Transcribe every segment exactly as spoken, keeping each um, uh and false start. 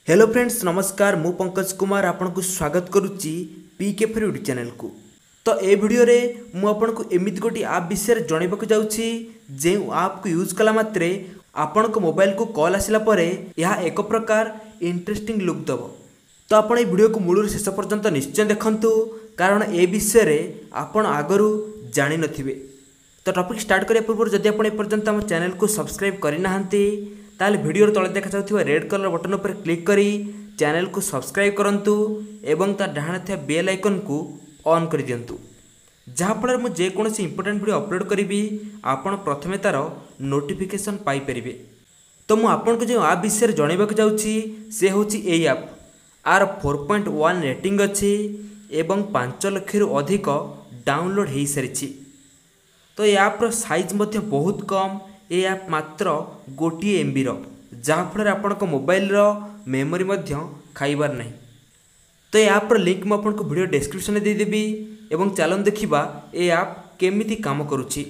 Hello friends नमस्कार मु पंकज कुमार आपन को स्वागत करुच्ची पीके फॉर यूट्यूब चैनल को। तो ए वीडियो रे मु आपन को एमिति गोटी आप विषय जानवाक जाउछि जे आप को यूज कला मात्रे आपन को मोबाइल को कॉल आसिला परे यह एक प्रकार इंटरेस्टिंग लुक दब। तो आपन ए वीडियो को मूल शेष पर्यंत निश्चय देखंतु कारण ए विषय रे आपन आगरु जानि नथिबे। तो टॉपिक स्टार्ट करिया पूर्व जदि आपन ए पर्यंत हम चैनल को सब्सक्राइब करि नाहंती ताले वीडियो तले देखा जाउथिबा रेड कलर बटन पर क्लिक करी चैनल को सब्सक्राइब करंतु एवं ता डाहाण थिया बेल आइकन को ऑन कर दियंतु जहाँफल मुझे जेकोसी इंपोर्टेंट वीडियो अपलोड करी आपन प्रथमे तार नोटिफिकेशन पाई परिबे। तो मु आपन को जो आप विषय जानवाक जाउछि से होछि एई ऐप आर फोर पॉइंट वन रेटिंग अछि एवं पाँच लाख रु अधिक डाउनलोड हो सारी। तो ये ऐप रो साइज मध्य बहुत कम ये ऐप मात्र गोटे एमबी रो जहाँफल आपण मोबाइल रो मेमोरी मध्य खाइबार नहीं। तो ये ऐप रो लिंक मुझे आपको वीडियो डिस्क्रिप्शन में देदेवी एवं चलन देखा ये ऐप केमिति काम करुछि।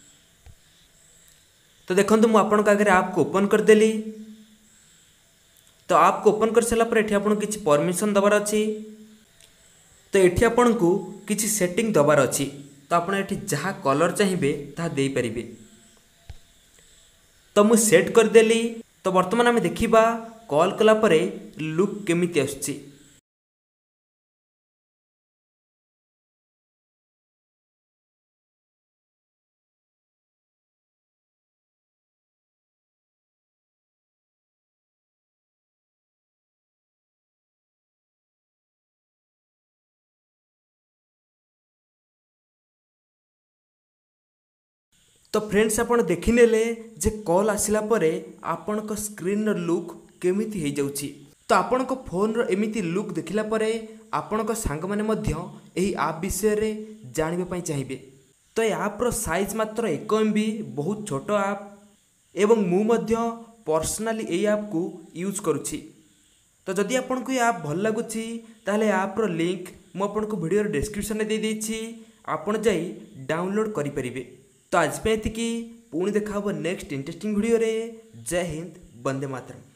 तो देखो मुझे आपन आगे ऐप को ओपन करदेली। तो ऐप को ओपन कर सारा पर एठी आपन किछि परमिशन दबार अछि। तो एठी आपन को किछि सेटिंग दबार अछि। तो आपन एठी जहाँ कलर चाहिए ता दे परिबे। तो मु सेट करदेली। तो वर्तमान आम देखा कॉल कला परे लुक केमिति आसुछि। तो फ्रेंड्स आपन देखिनेले जे कॉल आसिला परे आपन को स्क्रीन रो लुक केमिति हे जाउछि। तो आपन को फोन रो एमिति लुक देखिला परे आपन को सांग माने मध्य एही ऐप विषय रे जानिबे पई चाहिबे। तो ए ऐप रो साइज मात्र एक एमबी बहुत छोटो ऐप एवं मु मध्य पर्सनली ए ऐप को यूज करूछि। तो जदि आपन को ए ऐप भल लागुछि ताले ऐप रो लिंक मु आपन को वीडियो रो डिस्क्रिप्शन में दे देछि आपन जाई डाउनलोड करि परिबे। तो आज पे एतिकी पुणी देखा नेक्स्ट इंटरेस्टिंग वीडियो रे। जय हिंद, वंदे मातरम।